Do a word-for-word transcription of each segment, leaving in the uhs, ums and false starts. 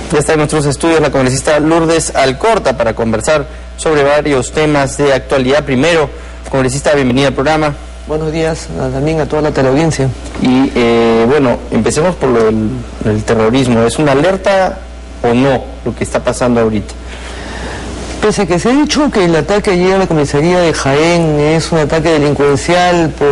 Ya está en nuestros estudios la congresista Lourdes Alcorta para conversar sobre varios temas de actualidad. Primero, congresista, bienvenida al programa. Buenos días también a toda la teleaudiencia. Y eh, bueno, empecemos por lo del, el terrorismo. ¿Es una alerta o no lo que está pasando ahorita? Pese a que se ha dicho que el ataque ayer a la comisaría de Jaén es un ataque delincuencial por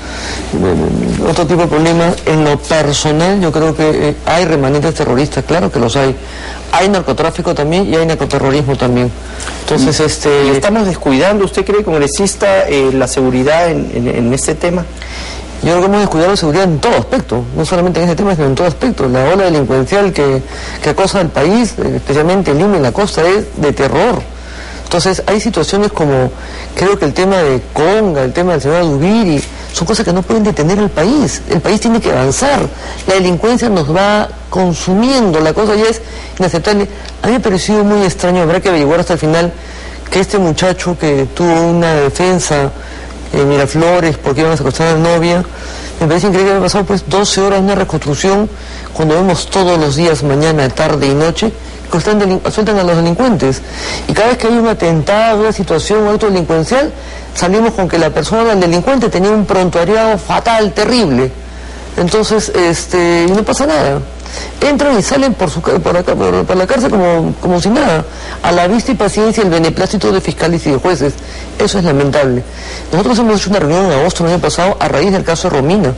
eh, otro tipo de problemas, en lo personal yo creo que eh, hay remanentes terroristas, claro que los hay. Hay narcotráfico también y hay narcoterrorismo también. Entonces, ¿Y, este... ¿y estamos descuidando, usted cree, congresista, eh, la seguridad en, en, en este tema? Yo creo que hemos descuidado la seguridad en todo aspecto, no solamente en este tema, sino en todo aspecto. La ola delincuencial que, que acosa al país, especialmente en Lima y en la costa, es de terror. Entonces hay situaciones como, creo que el tema de Conga, el tema del señor Dubiri, son cosas que no pueden detener al país. El país tiene que avanzar. La delincuencia nos va consumiendo, la cosa ya es inaceptable. A mí me ha parecido muy extraño, habrá que averiguar hasta el final, que este muchacho que tuvo una defensa en Miraflores porque iban a secuestrar a la novia, me parece increíble que haya pasado pues doce horas en una reconstrucción cuando vemos todos los días, mañana, tarde y noche, que sueltan a los delincuentes. Y cada vez que hay un atentado, una situación, un acto delincuencial, salimos con que la persona, el delincuente, tenía un prontuariado fatal, terrible. Entonces, este, no pasa nada. Entran y salen por, su, por, acá, por, por la cárcel como, como si nada, a la vista y paciencia el beneplácito de fiscales y de jueces. Eso es lamentable. Nosotros hemos hecho una reunión en agosto del año pasado a raíz del caso de Romina,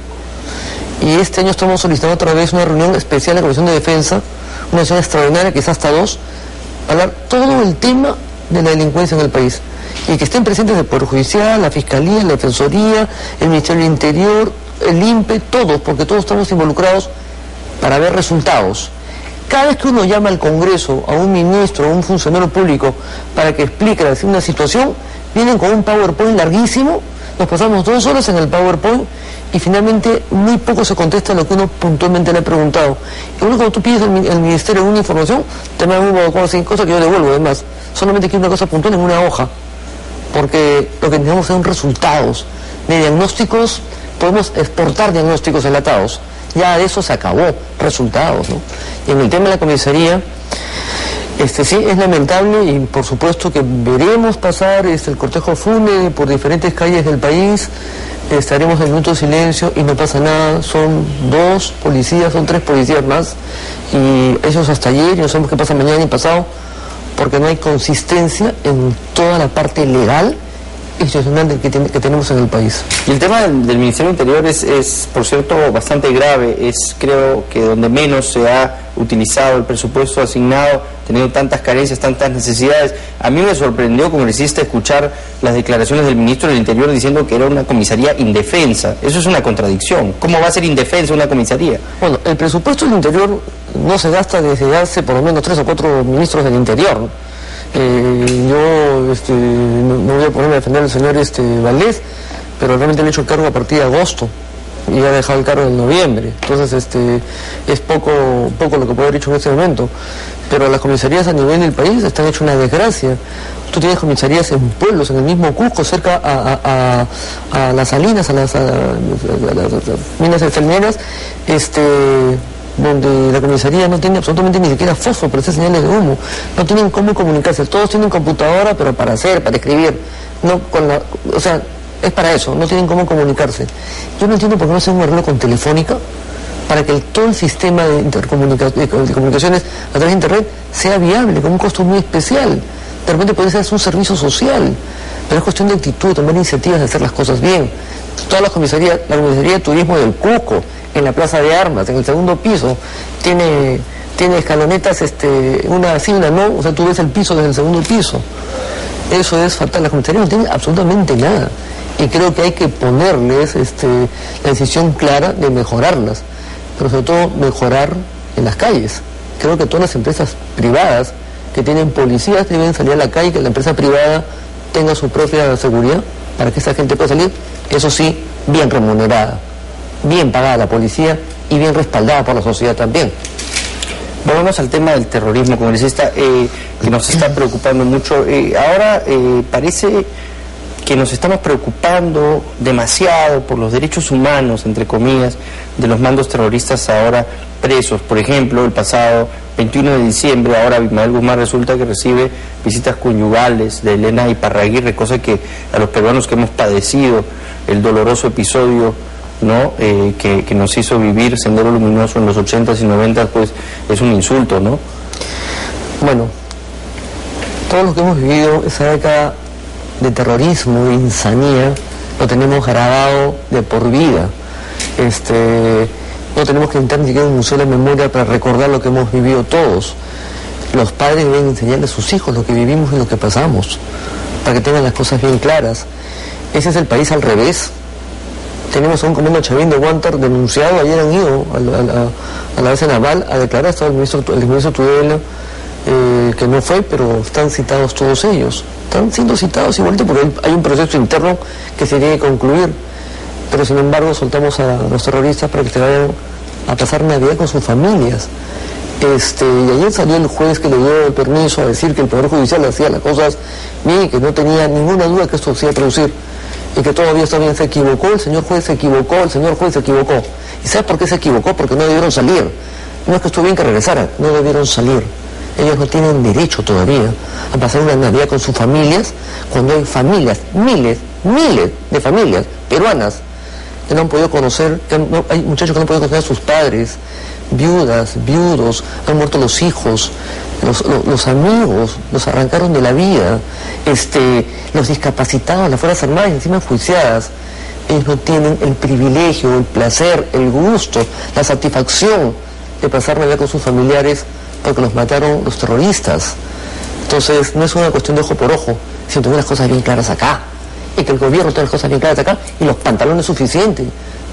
y este año estamos solicitando otra vez una reunión especial en la Comisión de Defensa, una sesión extraordinaria, quizás hasta dos, para hablar todo el tema de la delincuencia en el país, y que estén presentes el Poder Judicial, la Fiscalía, la Defensoría, el Ministerio del Interior, el I N P E, todos, porque todos estamos involucrados para ver resultados. Cada vez que uno llama al Congreso a un ministro o un funcionario público para que explique una situación, vienen con un PowerPoint larguísimo, nos pasamos dos horas en el PowerPoint y finalmente muy poco se contesta lo que uno puntualmente le ha preguntado. Y uno, cuando tú pides al ministerio una información, te mandan una cosa, cosa que yo devuelvo, además. Solamente quiero una cosa puntual en una hoja, porque lo que necesitamos son resultados. De diagnósticos, podemos exportar diagnósticos enlatados. Ya de eso se acabó, resultados, ¿no? Y en el tema de la comisaría, este sí, es lamentable, y por supuesto que veremos pasar este, el cortejo fúnebre por diferentes calles del país, estaremos en minuto de silencio y no pasa nada. Son dos policías, son tres policías más, y ellos hasta ayer, y no sabemos qué pasa mañana ni pasado, porque no hay consistencia en toda la parte legal institucional que, que tenemos en el país. Y el tema del, del Ministerio del Interior es, es, por cierto, bastante grave. Es, creo, que donde menos se ha utilizado el presupuesto asignado, teniendo tantas carencias, tantas necesidades. A mí me sorprendió, congresista, escuchar las declaraciones del ministro del Interior diciendo que era una comisaría indefensa. Eso es una contradicción. ¿Cómo va a ser indefensa una comisaría? Bueno, el presupuesto del Interior no se gasta desde hace por lo menos tres o cuatro ministros del Interior, ¿no? Eh, yo este, no, no voy a ponerme a defender al señor este, Valdés, pero realmente le he hecho el cargo a partir de agosto y ha dejado el cargo en noviembre. Entonces este, es poco, poco lo que puedo haber hecho en este momento. Pero las comisarías a nivel del país están hechas una desgracia. Tú tienes comisarías en pueblos, en el mismo Cusco, cerca a, a, a, a las salinas, a las, a, a las, a las minas enfermeras, este... donde la comisaría no tiene absolutamente ni siquiera fósforo para hacer señales de humo, no tienen cómo comunicarse, todos tienen computadora, pero para hacer, para escribir, no con la, o sea, es para eso, no tienen cómo comunicarse. Yo no entiendo por qué no hacen un arreglo con Telefónica para que el, todo el sistema de, intercomunica, de, de comunicaciones a través de internet sea viable, con un costo muy especial. De repente puede ser un servicio social, pero es cuestión de actitud, de tomar iniciativas de hacer las cosas bien. Todas las comisarías, la comisaría de turismo del Cusco, en la Plaza de Armas, en el segundo piso, tiene, tiene escalonetas, este, una así, una no, o sea, tú ves el piso desde el segundo piso. Eso es fatal. Las comisarías no tienen absolutamente nada, y creo que hay que ponerles este, la decisión clara de mejorarlas, pero sobre todo mejorar en las calles. Creo que todas las empresas privadas que tienen policías deben salir a la calle, que la empresa privada tenga su propia seguridad para que esa gente pueda salir, eso sí, bien remunerada, bien pagada la policía y bien respaldada por la sociedad también. Volvamos al tema del terrorismo, congresista, eh, que nos está preocupando mucho. Eh, ahora eh, parece que nos estamos preocupando demasiado por los derechos humanos, entre comillas, de los mandos terroristas ahora presos. Por ejemplo, el pasado veintiuno de diciembre, ahora Abimael Guzmán resulta que recibe visitas conyugales de Elena Iparraguirre, cosa que a los peruanos que hemos padecido el doloroso episodio, ¿no? Eh, que, que nos hizo vivir Sendero Luminoso en los ochentas y noventas, pues es un insulto, ¿no? Bueno, todo lo que hemos vivido esa década de terrorismo, de insanía, lo tenemos grabado de por vida. Este, no tenemos que entrar ni siquiera en un museo de la memoria para recordar lo que hemos vivido todos. Los padres deben enseñarle a sus hijos lo que vivimos y lo que pasamos, para que tengan las cosas bien claras. Ese es el país al revés. Tenemos a un comando Chavín de Huántar denunciado, ayer han ido a la, a la, a la base naval a declarar, estaba el ministro, el ministro Tudela, eh, que no fue, pero están citados todos ellos. Están siendo citados igualmente porque hay un proceso interno que se tiene que concluir. Pero sin embargo soltamos a los terroristas para que se vayan a pasar Navidad con sus familias. Este, y ayer salió el juez que le dio el permiso a decir que el Poder Judicial hacía las cosas bien y que no tenía ninguna duda que esto se iba a producir. Y que todavía está bien, se equivocó, el señor juez se equivocó, el señor juez se equivocó. ¿Y sabes por qué se equivocó? Porque no debieron salir. No es que estuvo bien que regresaran, no debieron salir. Ellos no tienen derecho todavía a pasar una Navidad con sus familias cuando hay familias, miles, miles de familias peruanas que no han podido conocer, que no, hay muchachos que no han podido conocer a sus padres, viudas, viudos, han muerto los hijos, los, los, los amigos, los arrancaron de la vida, este, los discapacitados, las Fuerzas Armadas encima enjuiciadas. Ellos no tienen el privilegio, el placer, el gusto, la satisfacción de pasar Navidad con sus familiares porque los mataron los terroristas. Entonces no es una cuestión de ojo por ojo, sino tener las cosas bien claras acá, y que el gobierno tenga las cosas bien claras acá, y los pantalones suficientes.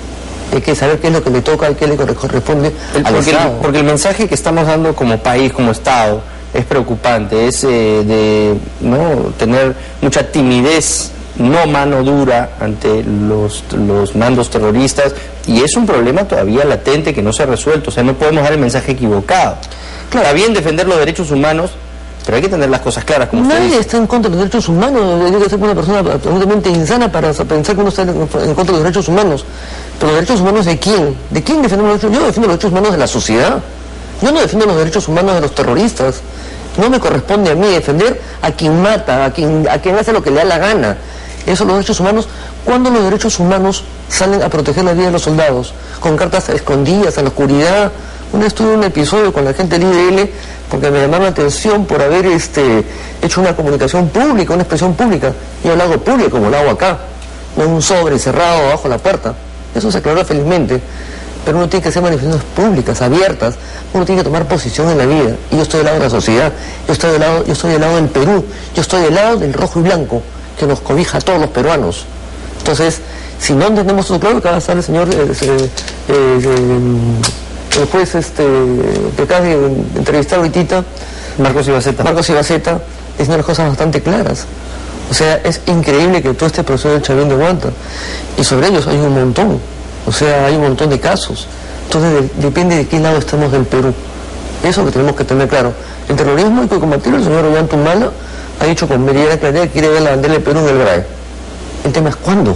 Hay que saber qué es lo que le toca y qué le corresponde el, al porque, Estado. El, porque el mensaje que estamos dando como país, como Estado, es preocupante, es eh, de no tener mucha timidez, no mano dura ante los, los mandos terroristas, y es un problema todavía latente que no se ha resuelto. O sea, no podemos dar el mensaje equivocado. Claro. Está bien defender los derechos humanos, pero hay que tener las cosas claras, como Nadie usted está en contra de los derechos humanos. Yo que ser una persona absolutamente insana para pensar que uno está en contra de los derechos humanos. Pero los derechos humanos, ¿de quién? ¿De quién defendemos los derechos? Yo defiendo los derechos humanos de la sociedad. Yo no defiendo los derechos humanos de los terroristas. No me corresponde a mí defender a quien mata, a quien, a quien hace lo que le da la gana. Esos son los derechos humanos. ¿Cuándo los derechos humanos salen a proteger la vida de los soldados? Con cartas escondidas, en la oscuridad. Una vez tuve un episodio con la gente del I D L porque me llamaron la atención por haber este, hecho una comunicación pública, una expresión pública. Yo lo hago público como lo hago acá, no en un sobre cerrado abajo la puerta. Eso se aclaró felizmente. Pero uno tiene que hacer manifestaciones públicas, abiertas. Uno tiene que tomar posición en la vida. Y yo estoy del lado de la sociedad, yo estoy del lado, yo estoy del lado del Perú, yo estoy del lado del rojo y blanco, que nos cobija a todos los peruanos. Entonces, si no entendemos eso claro, que va a estar el señor eh, eh, eh, el juez este, que acaba de entrevistar ahorita, Marcos Ibaceta. Marcos Ibaceta, diciendo las cosas bastante claras. O sea, es increíble que todo este proceso del Chavín de Huántar, y sobre ellos hay un montón, o sea, hay un montón de casos. Entonces de, depende de qué lado estamos del Perú. Eso es lo que tenemos que tener claro. El terrorismo hay que combatirlo. El señor Ollantumala ha dicho con meridiana claridad que quiere ver la bandera del Perú en el B R A E. El tema es cuándo.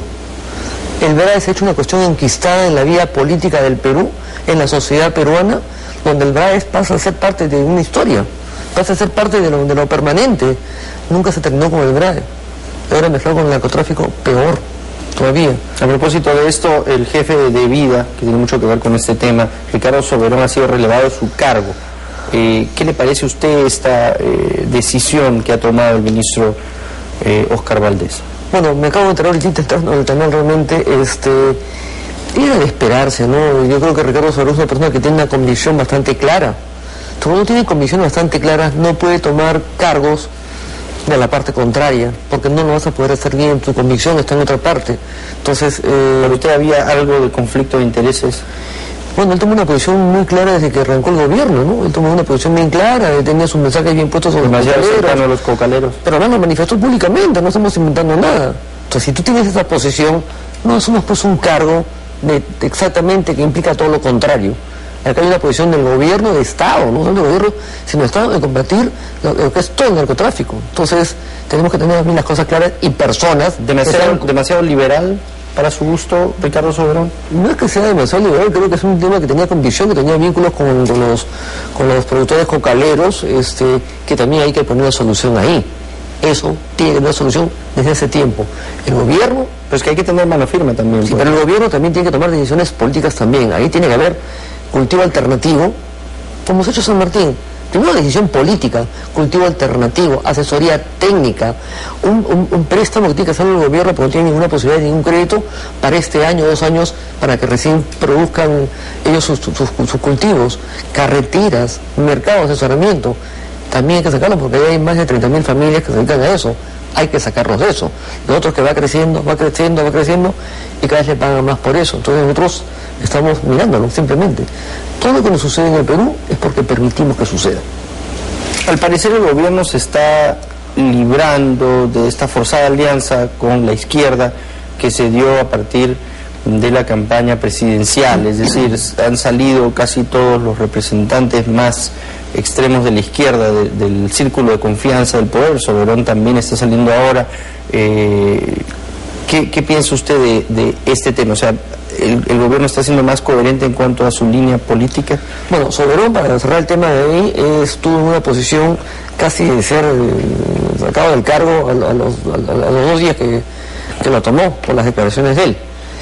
El B R A E se ha hecho una cuestión enquistada en la vida política del Perú, en la sociedad peruana, donde el B R A E pasa a ser parte de una historia, pasa a ser parte de lo, de lo permanente. Nunca se terminó con el B R A E. Ahora mezclado con el narcotráfico, peor todavía. A propósito de esto, el jefe de Vida, que tiene mucho que ver con este tema, Ricardo Soberón, ha sido relevado de su cargo. Eh, ¿Qué le parece a usted esta eh, decisión que ha tomado el ministro eh, Óscar Valdés? Bueno, me acabo de enterar ahorita entrando en el canal, realmente, este, era de esperarse, ¿no? Yo creo que Ricardo Soberón es una persona que tiene una convicción bastante clara. Cuando uno tiene convicciones bastante claras, no puede tomar cargos de la parte contraria, porque no lo vas a poder hacer bien, tu convicción está en otra parte. Entonces, eh, ¿Pero usted había algo de conflicto de intereses? Bueno, él tomó una posición muy clara desde que arrancó el gobierno, ¿no? Él tomó una posición bien clara, él tenía sus mensajes bien puestos sobre Demasiado los cocaleros. cercano a los cocaleros. Pero no lo manifestó públicamente, no estamos inventando nada. Entonces, si tú tienes esa posición, no asumas pues un cargo de, de exactamente que implica todo lo contrario. Acá hay una posición del gobierno de Estado, no solo del gobierno, sino del Estado, de combatir lo, lo que es todo el narcotráfico. Entonces, tenemos que tener también las cosas claras y personas... ¿Demasiado, sean, demasiado liberal para su gusto, Ricardo Soberón? No es que sea demasiado liberal, creo que es un tema que tenía convicción, que tenía vínculos con, con, los, con los productores cocaleros, este, que también hay que poner una solución ahí. Eso tiene una solución desde hace tiempo. El gobierno... Pero es que hay que tener mano firme también. Sí, pues. Pero el gobierno también tiene que tomar decisiones políticas también. Ahí tiene que haber cultivo alternativo, como hemos hecho San Martín. Primero decisión política, cultivo alternativo, asesoría técnica, un, un, un préstamo que tiene que hacer el gobierno porque no tiene ninguna posibilidad de ningún crédito para este año, dos años, para que recién produzcan ellos sus, sus, sus cultivos, carreteras, mercado, asesoramiento. También hay que sacarlo porque hay más de treinta mil familias que se dedican a eso. Hay que sacarlos de eso. Los otros que va creciendo, va creciendo, va creciendo y cada vez le pagan más por eso. Entonces nosotros estamos mirándolo simplemente. Todo lo que nos sucede en el Perú es porque permitimos que suceda. Al parecer el gobierno se está librando de esta forzada alianza con la izquierda que se dio a partir de la campaña presidencial, es decir, han salido casi todos los representantes más extremos de la izquierda, de, del círculo de confianza del poder. Soberón también está saliendo ahora. Eh, ¿qué, ¿Qué piensa usted de, de este tema? O sea, el, ¿el gobierno está siendo más coherente en cuanto a su línea política? Bueno, Soberón, para cerrar el tema de hoy, estuvo en una posición casi de ser eh, sacado del cargo a, a, los, a, a los dos días que, que lo tomó, por las declaraciones de él.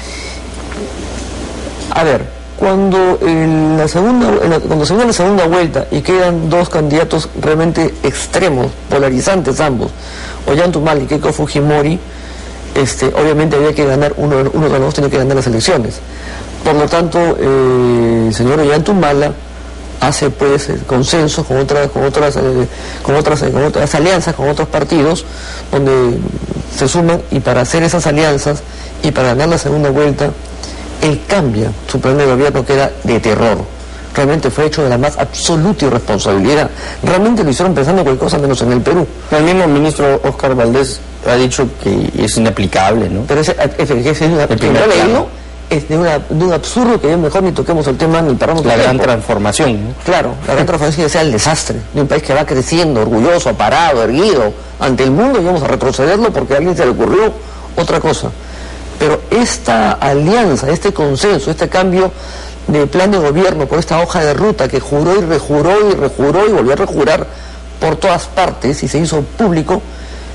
A ver, cuando, en la segunda, en la, cuando se viene la segunda vuelta y quedan dos candidatos realmente extremos, polarizantes ambos, Ollantaytamala y Keiko Fujimori, este, obviamente había que ganar, uno, uno de los dos tenía que ganar las elecciones. Por lo tanto, eh, el señor Ollantaytamala hace pues consensos con otras, con otras, eh, con otras, eh, con otras alianzas, con otros partidos, donde se suman, y para hacer esas alianzas y para ganar la segunda vuelta, él cambia su plan de gobierno, que era de terror. Realmente fue hecho de la más absoluta irresponsabilidad. Realmente lo hicieron pensando cualquier cosa menos en el Perú. El mismo ministro Óscar Valdés ha dicho que es inaplicable, ¿no? Pero ese, ese, ese, una, el primer leído es de, una, de un absurdo que mejor ni toquemos el tema ni paramos. La gran transformación, ¿no? Claro, la gran transformación sea el desastre de un país que va creciendo, orgulloso, parado, erguido ante el mundo, y vamos a retrocederlo porque a alguien se le ocurrió otra cosa. Pero esta alianza, este consenso, este cambio de plan de gobierno por esta hoja de ruta que juró y rejuró y rejuró y volvió a rejurar por todas partes y se hizo público,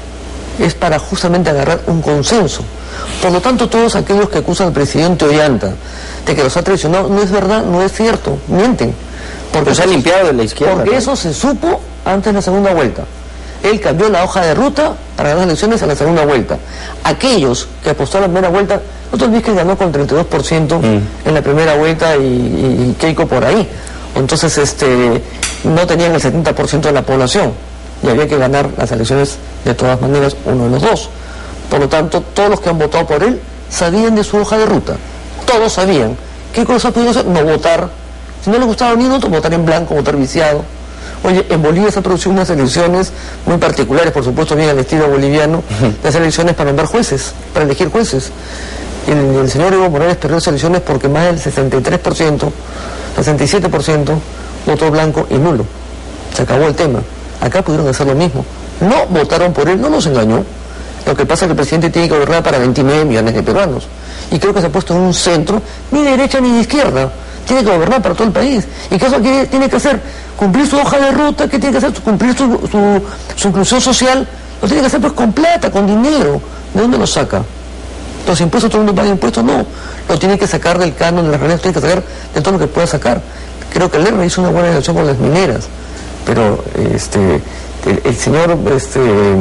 es para justamente agarrar un consenso. Por lo tanto, todos aquellos que acusan al presidente Ollanta de que los ha traicionado, no es verdad, no es cierto, mienten. Porque se ha limpiado de la izquierda. Porque ¿no? eso se supo antes de la segunda vuelta. Él cambió la hoja de ruta para ganar las elecciones a la segunda vuelta. Aquellos que apostaron a la primera vuelta, no te olvides que ganó con treinta y dos por ciento mm. en la primera vuelta y, y, y Keiko por ahí. Entonces este, no tenían el setenta por ciento de la población y había que ganar las elecciones de todas maneras, uno de los dos. Por lo tanto, todos los que han votado por él sabían de su hoja de ruta. Todos sabían. ¿Qué cosa pudieron hacer? No votar. Si no les gustaba ni otro, votar en blanco, votar viciado. Oye, en Bolivia se han producido unas elecciones muy particulares, por supuesto bien al estilo boliviano, las elecciones para nombrar jueces, para elegir jueces. El, el señor Evo Morales perdió las elecciones porque más del sesenta y tres por ciento, sesenta y siete por ciento votó blanco y nulo. Se acabó el tema. Acá pudieron hacer lo mismo. No votaron por él, no nos engañó. Lo que pasa es que el presidente tiene que gobernar para veintinueve millones de peruanos. Y creo que se ha puesto en un centro, ni de derecha ni de izquierda. Tiene que gobernar para todo el país. ¿Y qué es lo que tiene que hacer? Cumplir su hoja de ruta. ¿Qué tiene que hacer? Cumplir su, su, su inclusión social. Lo tiene que hacer pues con plata, con dinero. ¿De dónde lo saca? ¿Los impuestos, todo el mundo paga impuestos? No. Lo tiene que sacar del canon, de las reuniones, tiene que sacar de todo lo que pueda sacar. Creo que Lerner hizo una buena relación con las mineras. Pero este, el, el señor este,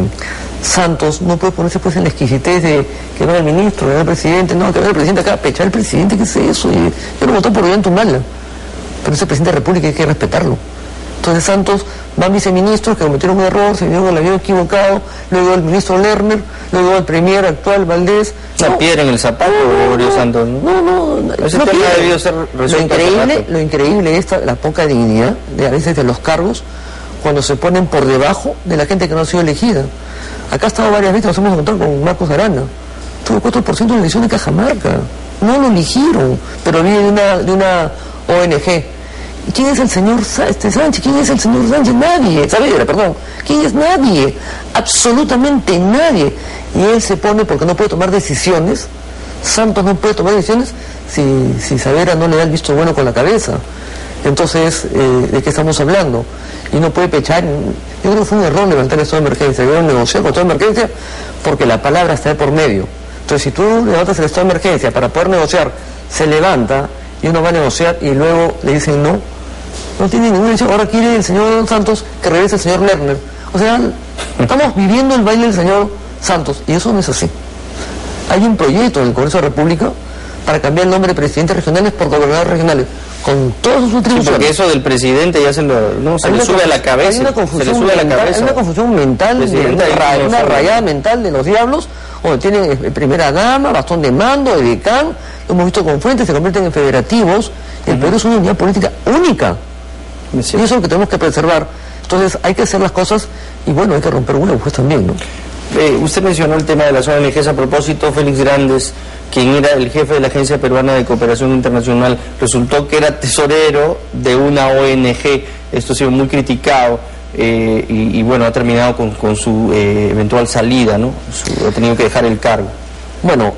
Santos no puede ponerse pues en la exquisitez de que va el ministro, que va el presidente, no, que va el presidente acá, pechar al presidente, ¿qué es eso? Y yo no voté por Ollantaytamala, pero ese presidente de la República hay que respetarlo. Entonces Santos van viceministros que cometieron un error, se vinieron el avión equivocado, luego el ministro Lerner, luego el premier actual Valdés. La no, piedra en el zapato, no, no, Santos. No, no, no. Ese no tema piedra. ha debido ser resuelto. Lo increíble, lo increíble es la poca dignidad de a veces de los cargos cuando se ponen por debajo de la gente que no ha sido elegida. Acá ha estado varias veces, nos hemos encontrado con Marcos Arana. Tuvo cuatro por ciento de la elección de Cajamarca. No lo eligieron, pero viene de una, de una O N G. ¿quién es el señor este, Sánchez? ¿Quién es el señor Sánchez? Nadie, Saavedra, perdón. ¿Quién es? Nadie, absolutamente nadie. Y él se pone porque no puede tomar decisiones. Santos no puede tomar decisiones si, si Saavedra no le da el visto bueno con la cabeza. Entonces, eh, ¿de qué estamos hablando? Y no puede pechar. Yo creo que fue un error levantar el estado de emergencia. Debieron negociar con el estado de emergencia porque la palabra está de por medio. Entonces, si tú levantas el estado de emergencia para poder negociar, se levanta y uno va a negociar y luego le dicen no, no tiene ninguna decisión. Ahora quiere el señor Santos que regrese el señor Lerner. O sea, estamos viviendo el baile del señor Santos y eso no es así. Hay un proyecto en el Congreso de la República para cambiar el nombre de presidentes regionales por gobernadores regionales, con todas sus atribuciones. Sí, porque eso del presidente ya se, lo, no, se le sube a la cabeza. Hay una confusión, se le sube a la cabeza. Hay una confusión mental, una, ra, una rayada mental de los diablos, donde tienen primera dama, bastón de mando, edecán, lo hemos visto con fuentes, se convierten en federativos. El uh-huh. Perú es una unidad política única. Y eso es lo que tenemos que preservar. Entonces hay que hacer las cosas y bueno, hay que romper una pues también, ¿no? Eh, usted mencionó el tema de las O N Ges. A propósito, Félix Grandes, quien era el jefe de la Agencia Peruana de Cooperación Internacional, resultó que era tesorero de una O N Ge. Esto ha sido muy criticado eh, y, y bueno, ha terminado con, con su eh, eventual salida, ¿no? Su, ha tenido que dejar el cargo. Bueno,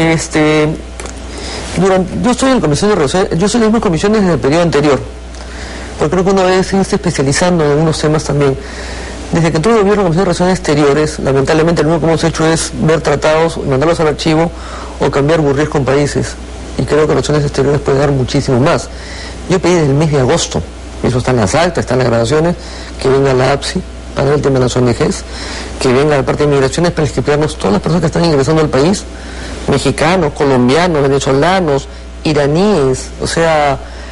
este, durante, yo estoy en la comisión de relaciones, yo soy en las mismas comisiones desde el periodo anterior, porque creo que uno debe seguirse especializando en algunos temas también. Desde que entró el gobierno de Comisión de Relaciones Exteriores, lamentablemente lo único que hemos hecho es ver tratados, mandarlos al archivo o cambiar burríes con países. Y creo que Relaciones Exteriores puede dar muchísimo más. Yo pedí desde el mes de agosto, eso está en las actas, está en las grabaciones, que venga la A P S I para el tema de las O N Ges, que venga la parte de migraciones para explicarnos todas las personas que están ingresando al país, mexicanos, colombianos, venezolanos, iraníes, o sea,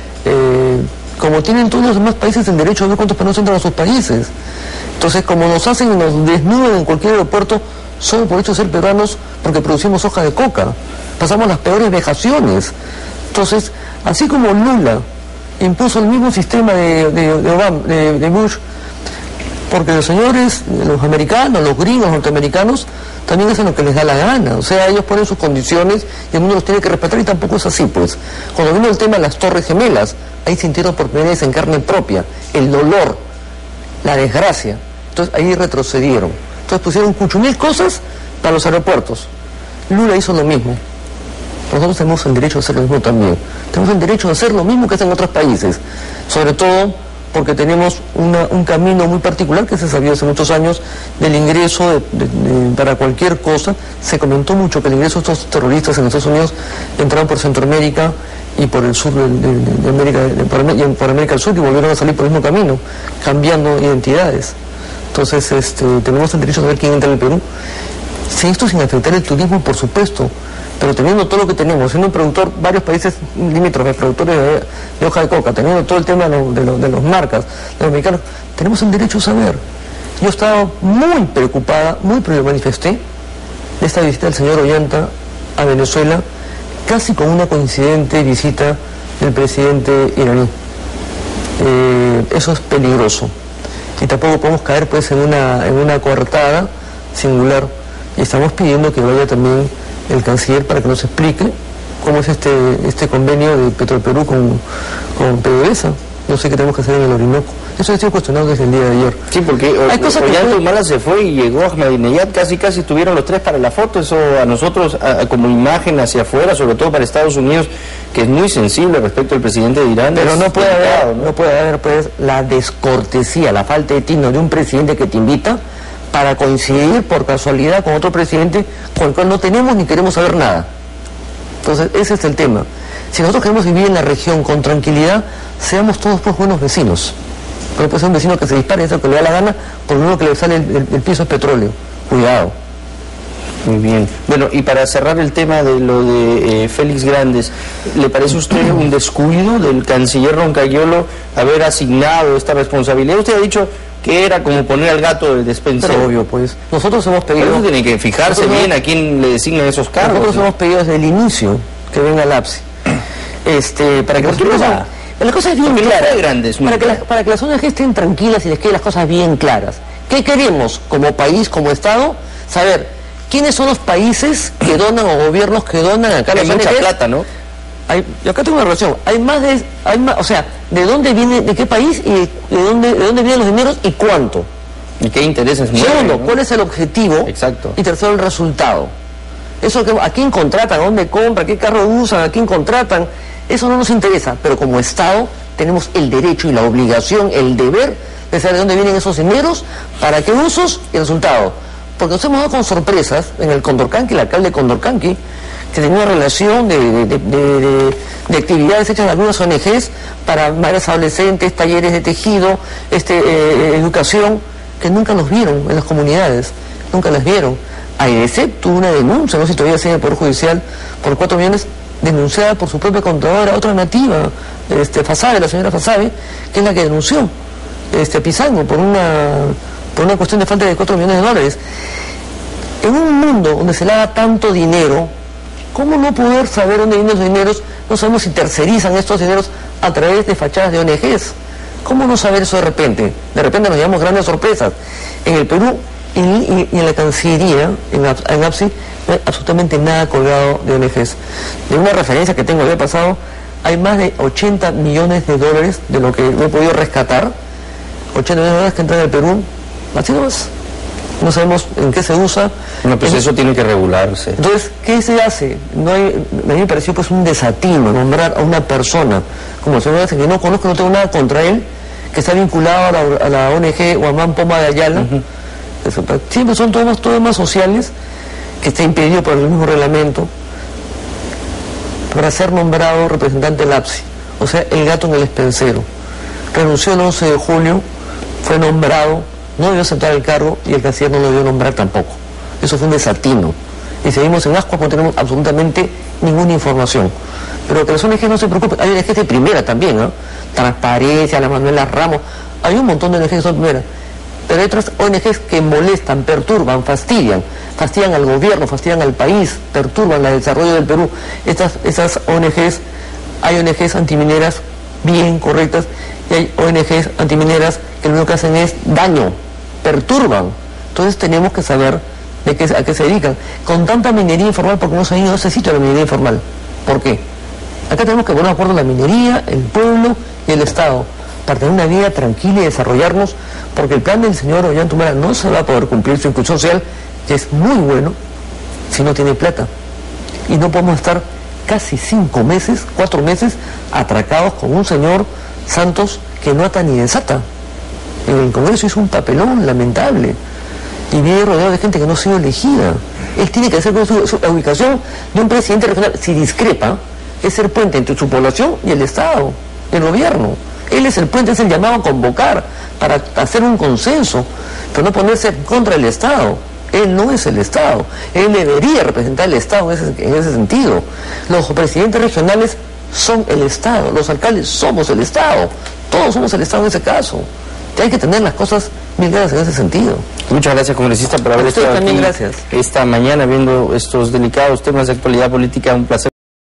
eh, como tienen todos los demás países el derecho a ver cuántos peruanos entran a sus países. Entonces, como nos hacen y nos desnudan en cualquier aeropuerto, solo por hecho de ser peruanos, porque producimos hoja de coca, pasamos las peores vejaciones. Entonces, así como Lula impuso el mismo sistema de, de, de, Obama, de, de Bush, porque los señores, los americanos, los gringos norteamericanos, también hacen lo que les da la gana. O sea, ellos ponen sus condiciones y el mundo los tiene que respetar y tampoco es así, pues. Cuando vino el tema de las Torres Gemelas, ahí sintieron por primera vez en carne propia el dolor, la desgracia. Entonces ahí retrocedieron. Entonces pusieron mucho mil cosas para los aeropuertos. Lula hizo lo mismo. Nosotros tenemos el derecho a hacer lo mismo también. Tenemos el derecho a hacer lo mismo que hacen otros países. Sobre todo porque tenemos una, un camino muy particular que se sabía hace muchos años del ingreso de, de, de, para cualquier cosa. Se comentó mucho que el ingreso de estos terroristas en Estados Unidos entraron por Centroamérica y por el sur de, de, de América, de, por, por América del Sur, y volvieron a salir por el mismo camino, cambiando identidades. Entonces, este, tenemos el derecho a saber quién entra en el Perú. Si esto sin afectar el turismo, por supuesto, pero teniendo todo lo que tenemos, siendo un productor, varios países limítrofes, productores de, de hoja de coca, teniendo todo el tema de, lo, de, lo, de los marcas, de los mexicanos, tenemos el derecho a saber. Yo estaba muy preocupada, muy pero lo manifesté, de esta visita del señor Ollanta a Venezuela, casi con una coincidente visita del presidente iraní. Eh, eso es peligroso. Y tampoco podemos caer pues en una, en una coartada singular. Y estamos pidiendo que vaya también el canciller para que nos explique cómo es este, este convenio de Petroperú con, con PDVSA. No sé qué tenemos que hacer en el Orinoco. Eso ha sido cuestionado desde el día de ayer. Sí, porque Ollanta Humala se fue y llegó Ahmadinejad, casi casi estuvieron los tres para la foto. Eso a nosotros, a, como imagen hacia afuera, sobre todo para Estados Unidos, que es muy sensible respecto al presidente de Irán. Pero no puede haber, ¿no? no puede haber pues la descortesía, la falta de tino de un presidente que te invita para coincidir por casualidad con otro presidente con el cual no tenemos ni queremos saber nada. Entonces, ese es el tema. Si nosotros queremos vivir en la región con tranquilidad, seamos todos pues buenos vecinos. Porque puede ser un vecino que se dispare, eso que le da la gana, por lo único que le sale el, el, el piso es petróleo. Cuidado. Muy bien. Bueno, y para cerrar el tema de lo de eh, Félix Grandes, ¿le parece a usted un descuido del canciller Roncayolo haber asignado esta responsabilidad? Usted ha dicho que era como poner al gato de despensa. Pero obvio, pues. Nosotros hemos pedido... Pero tiene que fijarse nosotros, bien a quién le designan esos cargos. Nosotros ¿no? hemos pedido desde el inicio que venga el A P S I. Este, para que las cosas, las cosas bien claras. Grandes, para, que las, para que las O N G estén tranquilas y les queden las cosas bien claras. ¿Qué queremos como país, como Estado? Saber quiénes son los países que donan o gobiernos que donan acá las O N Ges. Hay mucha plata, ¿no? hay, yo acá tengo una relación, hay más de, hay más, o sea, de dónde viene, de qué país y de, de dónde, de dónde vienen los dineros y cuánto. ¿Y qué intereses mueven? Segundo, ¿no? ¿cuál es el objetivo? Exacto. Y tercero, el resultado. Eso que, a quién contratan, a dónde compran, qué carro usan, a quién contratan, eso no nos interesa, pero como Estado tenemos el derecho y la obligación, el deber de saber de dónde vienen esos dineros, para qué usos y resultado. Porque nos hemos dado con sorpresas en el Condorcanqui, el alcalde de Condorcanqui, que tenía una relación de, de, de, de, de actividades hechas de algunas O N Ges para madres adolescentes, talleres de tejido, este, eh, educación, que nunca los vieron en las comunidades, nunca las vieron. A E D C tuvo una denuncia, no sé si todavía sigue en el Poder Judicial, por cuatro millones, denunciada por su propia contadora, otra nativa, este, Fasabe, la señora Fasabe, que es la que denunció este, a Pizango por una, por una cuestión de falta de cuatro millones de dólares. En un mundo donde se le da tanto dinero, ¿cómo no poder saber dónde vienen los dineros? No sabemos si tercerizan estos dineros a través de fachadas de O N Ges. ¿Cómo no saber eso de repente? De repente nos llevamos grandes sorpresas. En el Perú y, y, y en la Cancillería, en, en A P S I, no hay absolutamente nada colgado de O N Ges. De una referencia que tengo había pasado, hay más de ochenta millones de dólares de lo que no he podido rescatar, ochenta millones de dólares que entran al Perú, así nomás. No sabemos en qué se usa. No, pues eso tiene que regularse. Entonces, ¿qué se hace? No hay, a mí me pareció pues un desatino nombrar a una persona como el señor que no conozco, no tengo nada contra él, que está vinculado a la, a la O N G Guamán Poma de Ayala. Uh-huh. Eso, siempre son temas, temas sociales que está impedido por el mismo reglamento para ser nombrado representante del A P S I, o sea, el gato en el despensero. Renunció el once de julio, fue nombrado, no debió aceptar el cargo y el canciller no lo debió nombrar tampoco. Eso fue un desatino. Y seguimos en ascuas, no tenemos absolutamente ninguna información. Pero que las O N Ges no se preocupen, hay O N Ges de primera también, ¿no? Transparencia, la Manuela Ramos, hay un montón de O N Ges que son de primera. Pero hay otras O N Ges que molestan, perturban, fastidian, fastidian al gobierno, fastidian al país, perturban el desarrollo del Perú. Estas, estas O N Ges, hay O N Ges antimineras bien correctas y hay O N Ges antimineras que lo único que hacen es daño, perturban. Entonces tenemos que saber de qué, a qué se dedican. Con tanta minería informal, porque no se ha ido a ese sitio de la minería informal. ¿Por qué? Acá tenemos que poner de acuerdo la minería, el pueblo y el Estado, para tener una vida tranquila y desarrollarnos, porque el plan del señor Ollantumala no se va a poder cumplir, su inclusión social, que es muy bueno, si no tiene plata. Y no podemos estar casi cinco meses, cuatro meses, atracados con un señor Santos que no ata ni desata. En el Congreso hizo un papelón lamentable y viene rodeado de gente que no ha sido elegida. Él tiene que hacer con su, su, la ubicación de un presidente regional, si discrepa, es ser puente entre su población y el Estado, el gobierno. Él es el puente, es el llamado a convocar para hacer un consenso, pero no ponerse contra el Estado. Él no es el Estado, él debería representar el Estado en ese, en ese sentido. Los presidentes regionales son el Estado, los alcaldes somos el Estado, todos somos el Estado en ese caso. Hay que tener las cosas bien claras en ese sentido. Muchas gracias, congresista, por haber estado aquí gracias. esta mañana viendo estos delicados temas de actualidad política. Un placer.